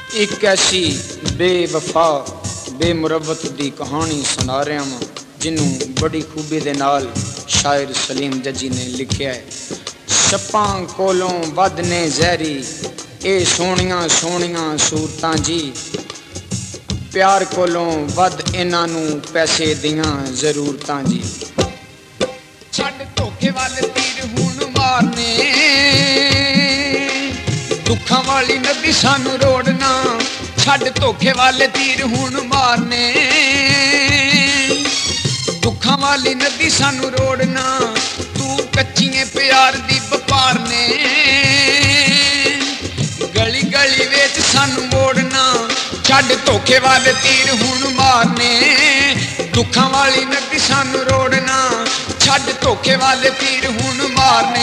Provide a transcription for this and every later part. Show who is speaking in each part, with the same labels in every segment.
Speaker 1: एक ऐसी बेवफा बेमुरवत दी कहानी सुना रहा हाँ जिन्हों बड़ी खूबी दे नाल शायर सलीम जजी ने लिखिया है। छप्पां कोलों वध ने जहरी ए सोहणियां सोहणियां सूरतां जी, प्यार कोलों वध इन्हां नूं पैसे दियां जरूरतां जी। छड्ड धोखे वाले तीर हुण मारने, दुखां वाली नदी सानू रोड़ना। छड्ड धोखे वाले तीर हुण मारने, दुखां वाली नदी सानू रोड़ना। तू कच्चिए प्यार दी बपार ने, गली गली विच सानू मोड़ना। छड्ड धोखे वाले तीर हुण मारने, दुखां वाली नदी सानू रोड़ना। छड्ड धोखे वाले तीर हुण मारने।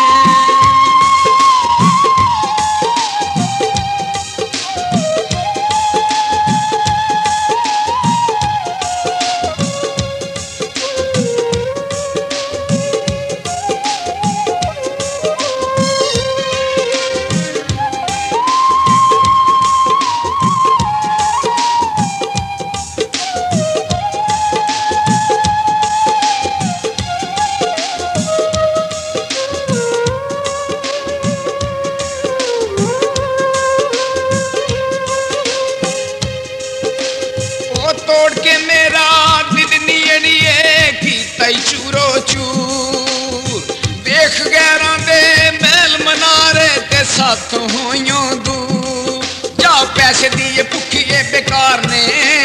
Speaker 1: तोड़ के मेरा दिदनी अड़िए कीता चूरो चूर, देख गैरां दे महल मनारे ते साथ होइयों दूर। जा पैसे दिए भुखिए बेकार ने,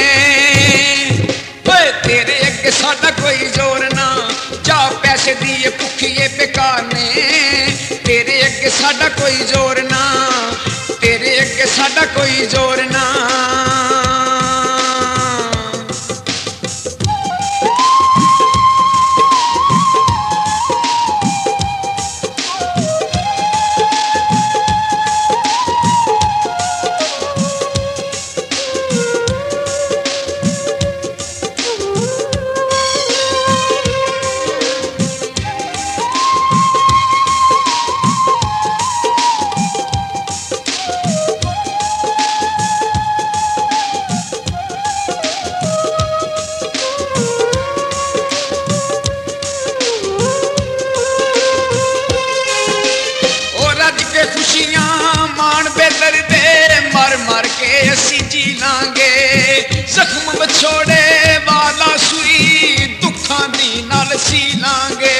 Speaker 1: ओए तेरे अगे साडा कोई जोर ना। जा पैसे दिए भुखिए बेकार ने, तेरे अगे साडा कोई जोर ना। तेरे अगे साडा कोई जोर ना। मर मर के असी जी लांगे, जख्म बछोड़े वाला सुई दुखां दी नाल सी लांगे।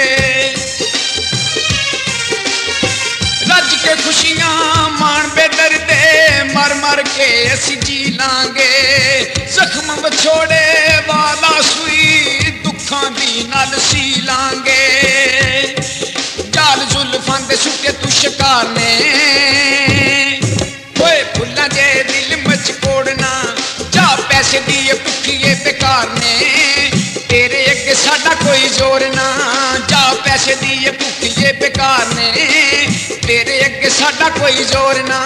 Speaker 1: रज के खुशियां मान बेदर्दे, मर मर के असी जी लांगे। जख्म बछोड़े वाला सुई दुखां दी नाल सी लांगे। जाल जुल्फां दे सुके तू शिकार ने, फुल्लां दे दिल मच कोड़ना। जा पैसे दिए भुखिए बेकार ने, तेरे अगे साडा कोई जोर ना। जा पैसे दिए भुखिए बेकार ने, तेरे अगे साडा कोई जोर ना।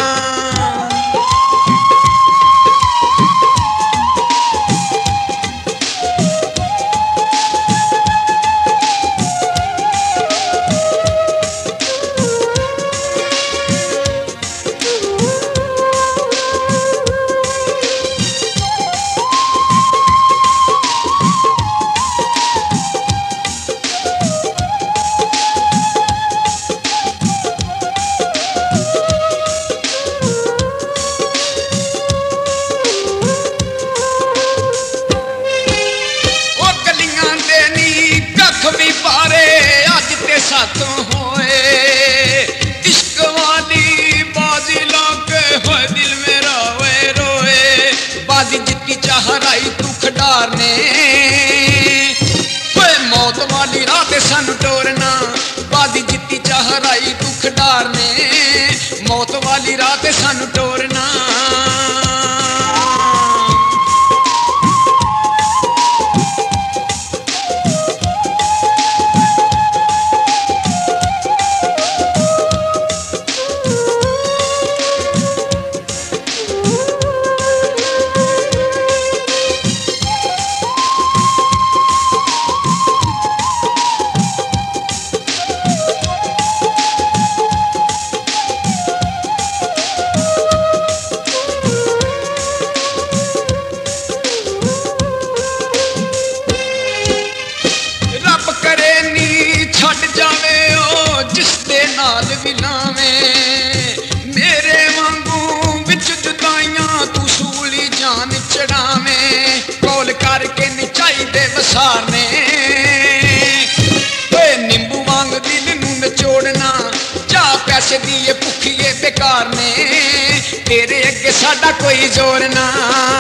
Speaker 1: साथों होए इश्क वाली बाजी लाके होए दिल मेरा रोए रोए। बाजी जितनी चाह राई तू खिडार ने, ओए मौत वाली रात सानू टोरना। बाजी जितनी चाह राई तू खिडार ने, मौत वाली रात सानू टोरना। जावे ओ जिस दे नाल भी लावें मेरे वांगू विच जुदाइयां तू सूली जान चढ़ावें कौल करके नी चाहिदे वसारने ओए नींबू वांग दिल नू नचोड़ना जा पैसे दिए भुखिए बेकार ने तेरे अगे साडा कोई जोर ना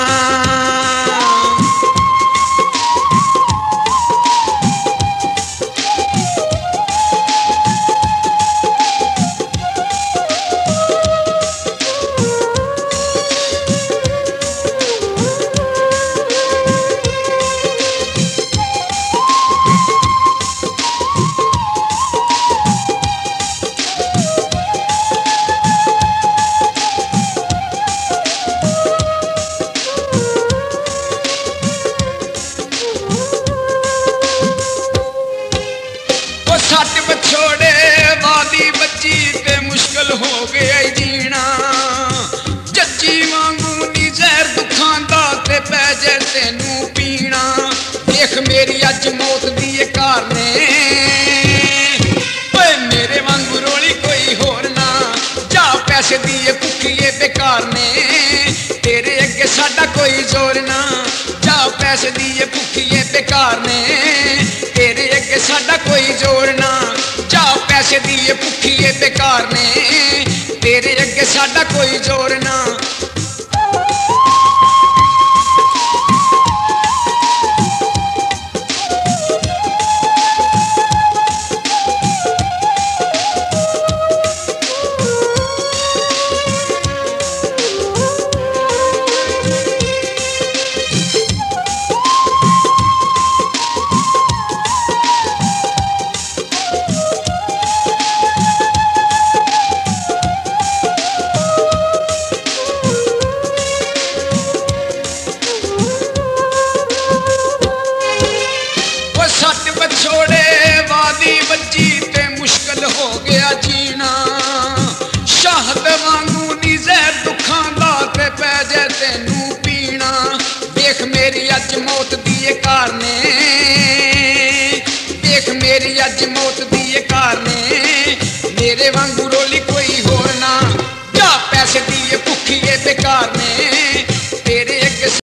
Speaker 1: सट बछोड़े वादी बच्ची ते मुश्किल हो गया जीना जज्जी वांगू नी जहर दुखां दा ते पै जे तेनू पीना देख मेरी अज मौत दी कार ने ओए मेरे वांगू रोली कोई होर ना जा पैसे दिए भुखिए बेकार ने तेरे अगे साडा कोई जोर ना जा पैसे दिए भुखिए बेकार ने तेरे अगे साडा कोई जोर ना जा पैसे दिए भुखिए बेकार ने तेरे अगे साडा कोई जोर ना सट बछोड़े वादी बच्ची ते मुश्किल हो गया जीना शहद वांगू नी जहर दुखां दा ते पै जे तेनू पीना देख मेरी अज मौत दी कार ने देख मेरी अज मौत दी कार ने मेरे वांगू रोली कोई होर ना जा पैसे दिए भुखिए बेकार ने